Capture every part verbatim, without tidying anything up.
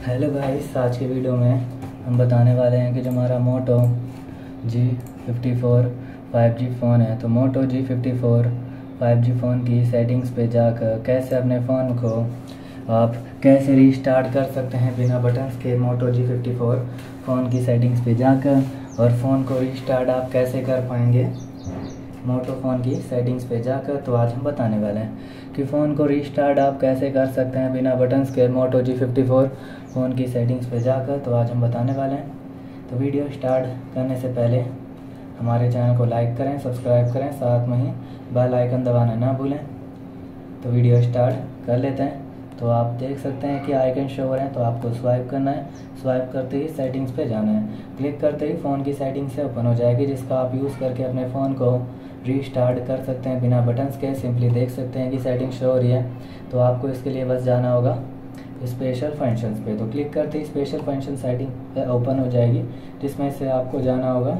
Hello guys, आज के video में हम बताने वाले हैं कि जो हमारा Moto G fifty four five G phone है, तो Moto G fifty four five G phone की सेटिंग्स पे जाकर कैसे अपने फ़ोन को आप कैसे रीस्टार्ट कर सकते हैं बिना बटन्स के। Moto G fifty four phone की सेटिंग्स पे जाकर और फ़ोन को रीस्टार्ट आप कैसे कर पाएंगे मोटो फ़ोन की सेटिंग्स पे जाकर, तो आज हम बताने वाले हैं कि फ़ोन को रीस्टार्ट आप कैसे कर सकते हैं बिना बटन्स के Moto G fifty four phone की सेटिंग्स पे जाकर। तो आज हम बताने वाले हैं। तो वीडियो स्टार्ट करने से पहले हमारे चैनल को लाइक करें, सब्सक्राइब करें, साथ में ही बेल आइकन दबाना ना भूलें। तो वीडियो स्टार्ट कर लेते हैं। तो आप देख सकते हैं कि आइकन शो हो रहे हैं, तो आपको स्वाइप करना है। स्वाइप करते ही सेटिंग्स पे जाना है। क्लिक करते ही फ़ोन की सेटिंग से ओपन हो जाएगी, जिसका आप यूज़ करके अपने फ़ोन को रीस्टार्ट कर सकते हैं बिना बटन्स के। सिंपली देख सकते हैं कि सेटिंग शो हो रही है। तो आपको इसके लिए बस जाना होगा स्पेशल फंक्शंस पे। तो क्लिक करते ही स्पेशल फंक्शन सेटिंग ओपन हो जाएगी, जिसमें से आपको जाना होगा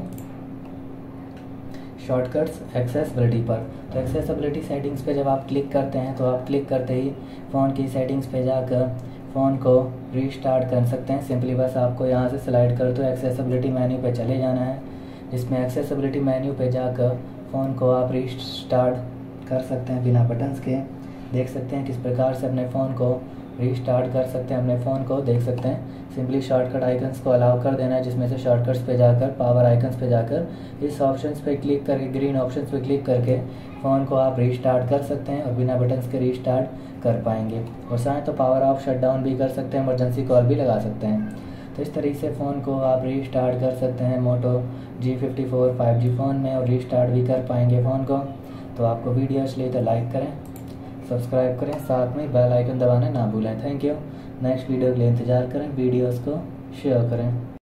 शॉर्टकट्स एक्सेसिबिलिटी पर। तो एक्सेसिबिलिटी सेटिंग्स पे जब आप क्लिक करते हैं, तो आप क्लिक करते ही फ़ोन की सेटिंग्स पे जाकर फ़ोन को रीस्टार्ट कर सकते हैं। सिंपली बस आपको यहाँ से स्लाइड कर दो, एक्सेसिबिलिटी मेन्यू पे चले जाना है, जिसमें एक्सेसिबिलिटी मेन्यू पे जाकर फ़ोन को आप रीस्टार्ट कर सकते हैं बिना बटन्स के। देख सकते हैं किस प्रकार से अपने फ़ोन को रीस्टार्ट कर सकते हैं। अपने फ़ोन को देख सकते हैं, सिंपली शॉर्टकट आइकन्स को अलाउ कर देना है, जिसमें से शॉर्टकट्स पे जाकर पावर आइकन्स पे जाकर इस ऑप्शंस पे क्लिक करके ग्रीन ऑप्शंस पे क्लिक करके फ़ोन को आप रीस्टार्ट कर सकते हैं और बिना बटन्स के रीस्टार्ट कर पाएंगे। और चाहें तो पावर ऑफ शट डाउन भी कर सकते हैं, इमरजेंसी कॉल भी लगा सकते हैं। तो इस तरीके से फ़ोन को आप रीस्टार्ट कर सकते हैं Moto G fifty four five G phone में, और रीस्टार्ट भी कर पाएंगे फ़ोन को। तो आपको वीडियो अच्छी लगी तो लाइक करें, सब्सक्राइब करें, साथ में बेल आइकन दबाना ना भूलें। Thank you. नेक्स्ट वीडियो के लिए इंतज़ार करें, वीडियोस को शेयर करें।